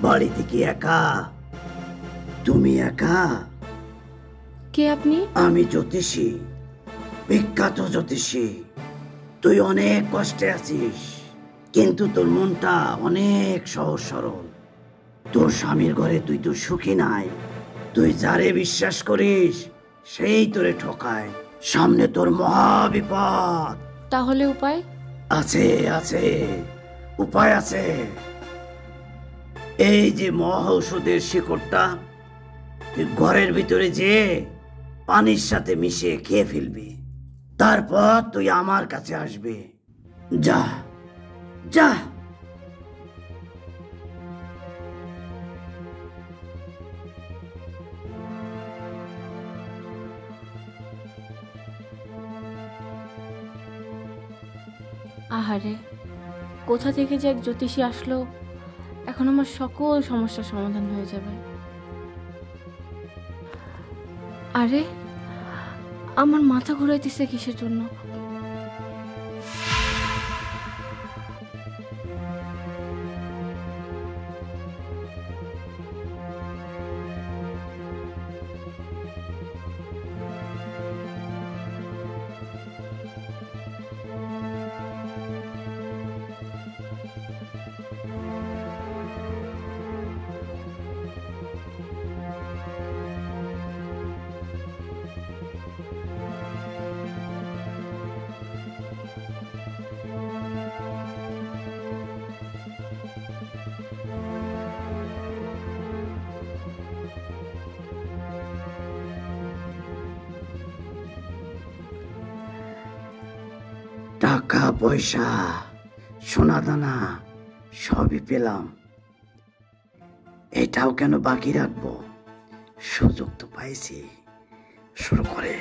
বাড়িতে কি একা? তুমি একা? কে আপনি? আমি জ্যোতিষী, বিখ্যাত জ্যোতিষী। তুই অনেক কষ্টে আছিস, কিন্তু তোর মনটা অনেক সহজ সরল। তোর স্বামীর ঘরে তুই তো সুখী নাই। তুই যারে বিশ্বাস করিস সেই তোরে ঠকায়। সামনে তোর মহা বিপদ। তাহলে উপায়? আছে আছে, উপায় আছে। এই যে মহা ঔষধের শিকড়টা, তুই ঘরের ভিতরে যে পানির সাথে মিশিয়ে খেয়ে ফেলবি। তারপর তুই আমার কাছে আসবি। যা যা। আহারে, কোথা থেকে যে এক জ্যোতিষী আসলো, এখন আমার সকল সমস্যার সমাধান হয়ে যাবে। আরে, আমার মাথা ঘুরাইতেছে কিসের জন্য? টাকা পয়সা, সোনা দানা সবই পেলাম। এটাও কেন বাকি রাখবো? সুযোগ তো পাইছি, শুরু করে।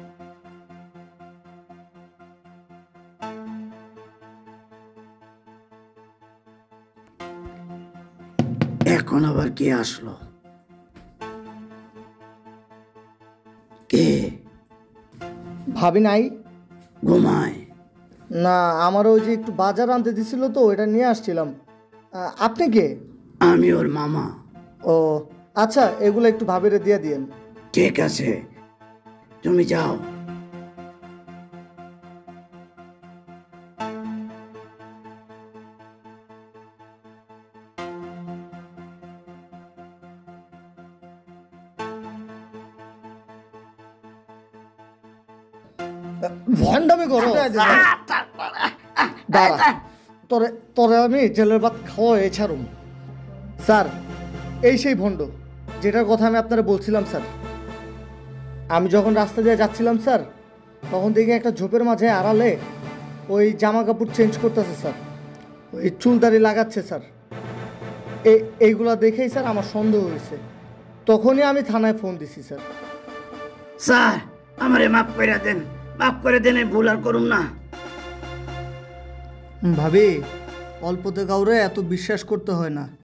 এখন আবার কে আসলো? কে? ভাবি নাই? ঘুমায়? না, আমার ওই যে একটু বাজার আনতে দিছিল তো, এটা নিয়ে আসছিলাম। আপনি কে? আমি ওর মামা। ও আচ্ছা, এগুলো একটু ভাবিরে দিয়ে দিয়েন। ঠিক আছে, তুমি যাও। ভণ্ডামি করো। দাঁড়া, তোরে তোরে আমি জেলের ভাত খাওয়াই ছাড়ুম। স্যার, এই সেই ভণ্ড যেটার কথা আমি আপনারা বলছিলাম স্যার। আমি যখন রাস্তা দিয়ে যাচ্ছিলাম স্যার, তখন দেখি একটা ঝোপের মাঝে আড়ালে ওই জামা কাপড় চেঞ্জ করতেছে স্যার, ওই চুলদারি লাগাচ্ছে স্যার। এইগুলা দেখেই স্যার আমার সন্দেহ হয়েছে। তখনই আমি থানায় ফোন দিছি স্যার। স্যার, আমারে মাফ করে দেন, মাফ করে দেন, ভুল আর করুন না। ভাবি, অল্পতে কাউরে এত বিশ্বাস করতে হয় না।